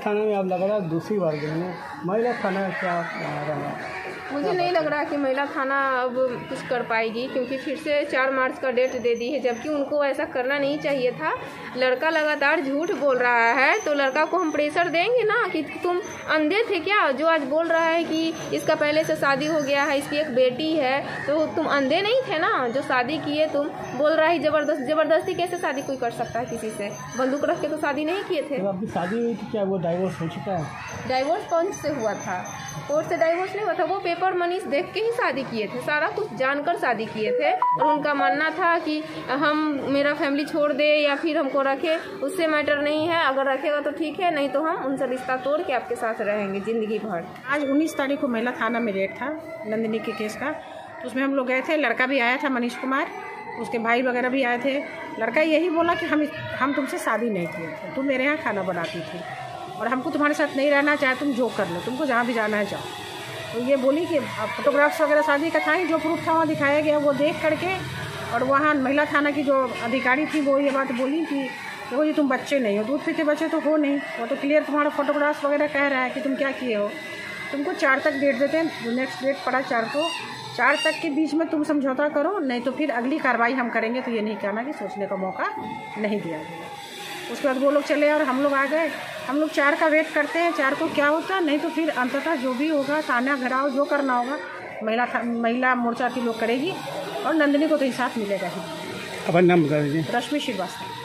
थाना में आप लग रहा है दूसरी बार गए, महिला थाना क्या रहा? मुझे नहीं लग रहा कि महिला थाना अब कुछ कर पाएगी, क्योंकि फिर से 4 मार्च का डेट दे दी है, जबकि उनको ऐसा करना नहीं चाहिए था। लड़का लगातार झूठ बोल रहा है तो लड़का को हम प्रेशर देंगे ना कि तुम अंधे थे क्या, जो आज बोल रहा है कि इसका पहले से शादी हो गया है, इसकी एक बेटी है, तो तुम अंधे नहीं थे ना जो शादी किए। तुम बोल रहा है जबरदस्ती कैसे शादी कोई कर सकता है किसी से? बंदूक रख के तो शादी नहीं किए थे। तो आपकी शादी हुई थी क्या? वो डाइवोर्स हो चुका है? डाइवोर्स कौन से हुआ था? कोर्ट से डाइवोर्स नहीं हुआ था, वो पेपर मनी देख के ही शादी किए थे, सारा कुछ जानकर शादी किए थे। और उनका मानना था कि हम मेरा फैमिली छोड़ दे या फिर हमको रखे, उससे मैटर नहीं है, अगर रखेगा तो ठीक है, नहीं तो हम उनसे रिश्ता तोड़ के आपके साथ रहेंगे ज़िंदगी भर। आज 19 तारीख को महिला थाना में रेड था नंदिनी के केस का, तो उसमें हम लोग गए थे। लड़का भी आया था, मनीष कुमार, उसके भाई वगैरह भी आए थे। लड़का यही बोला कि हम तुमसे शादी नहीं किए थे, तुम मेरे यहाँ खाना बनाती थी और हमको तुम्हारे साथ नहीं रहना, चाहे तुम जो कर लो, तुमको जहाँ भी जाना है जाओ। तो ये बोली कि फोटोग्राफ्स वगैरह शादी का था ही, जो प्रूफ था वहाँ दिखाया गया, वो देख करके। और वहाँ महिला थाना की जो अधिकारी थी वो ये बात बोली कि देखो जी तुम बच्चे नहीं हो, दूध पीते बच्चे तो हो नहीं, वो तो क्लियर तुम्हारा फोटोग्राफ्स वगैरह कह रहा है कि तुम क्या किए हो। तुमको 4 तक डेट देते हैं, जो नेक्स्ट डेट पड़ा 4 को, 4 तक के बीच में तुम समझौता करो, नहीं तो फिर अगली कार्रवाई हम करेंगे। तो ये नहीं कहना कि सोचने का मौका नहीं दिया गया। उसके बाद वो लोग चले और हम लोग आ गए। हम लोग 4 का वेट करते हैं, 4 को क्या होता नहीं तो फिर अंततः जो भी होगा, थाना घेराव जो करना होगा महिला मोर्चा की लोग करेगी और नंदिनी को तो इंसाफ मिलेगा ही। अपना नाम बता दीजिए। रश्मि श्रीवास्तव।